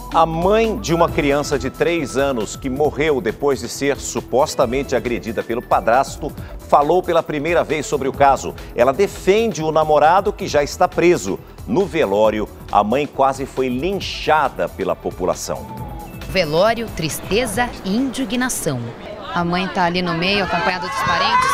A mãe de uma criança de 3 anos que morreu depois de ser supostamente agredida pelo padrasto falou pela primeira vez sobre o caso. Ela defende o namorado que já está preso. No velório, a mãe quase foi linchada pela população. Velório, tristeza e indignação. A mãe está ali no meio, acompanhada dos parentes.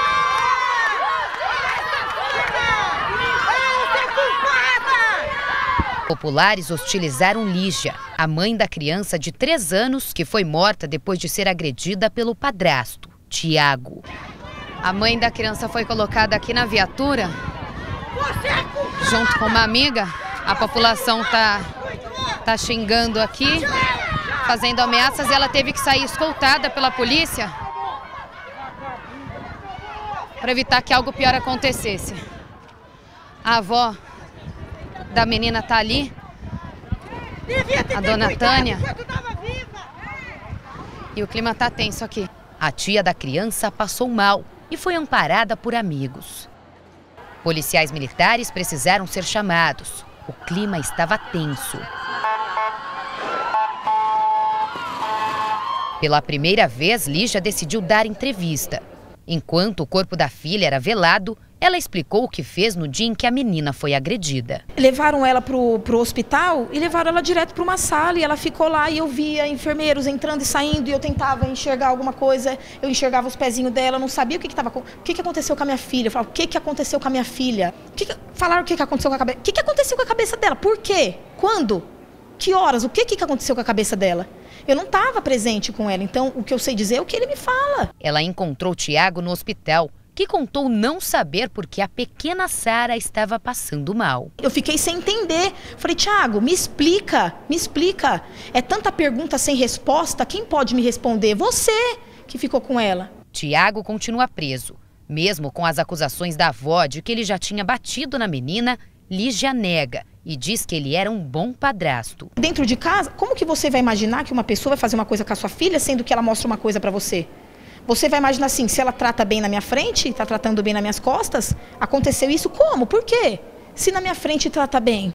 Populares hostilizaram Lígia, a mãe da criança de 3 anos que foi morta depois de ser agredida pelo padrasto, Tiago. A mãe da criança foi colocada aqui na viatura, junto com uma amiga. A população tá xingando aqui, fazendo ameaças, e ela teve que sair escoltada pela polícia para evitar que algo pior acontecesse. A avó da menina tá ali, a dona Tânia, e o clima tá tenso aqui. A tia da criança passou mal e foi amparada por amigos. Policiais militares precisaram ser chamados. O clima estava tenso. Pela primeira vez, Lígia decidiu dar entrevista. Enquanto o corpo da filha era velado, ela explicou o que fez no dia em que a menina foi agredida. Levaram ela pro hospital e levaram ela direto para uma sala, e ela ficou lá, e eu via enfermeiros entrando e saindo, e eu tentava enxergar alguma coisa, eu enxergava os pezinhos dela, não sabia o que aconteceu com a minha filha. Eu falava, o que aconteceu com a minha filha? Falaram o que aconteceu com a cabeça. O que aconteceu com a cabeça dela? Por quê? Quando? Que horas? O que aconteceu com a cabeça dela? Eu não estava presente com ela, então o que eu sei dizer é o que ele me fala. Ela encontrou Tiago no hospital, que contou não saber por que a pequena Sara estava passando mal. Eu fiquei sem entender. Falei, Tiago, me explica, me explica. É tanta pergunta sem resposta, quem pode me responder? Você que ficou com ela. Tiago continua preso. Mesmo com as acusações da avó de que ele já tinha batido na menina, Lígia nega e diz que ele era um bom padrasto. Dentro de casa, como que você vai imaginar que uma pessoa vai fazer uma coisa com a sua filha, sendo que ela mostra uma coisa pra você? Você vai imaginar assim, se ela trata bem na minha frente, tá tratando bem nas minhas costas, aconteceu isso como? Por quê? Se na minha frente trata bem.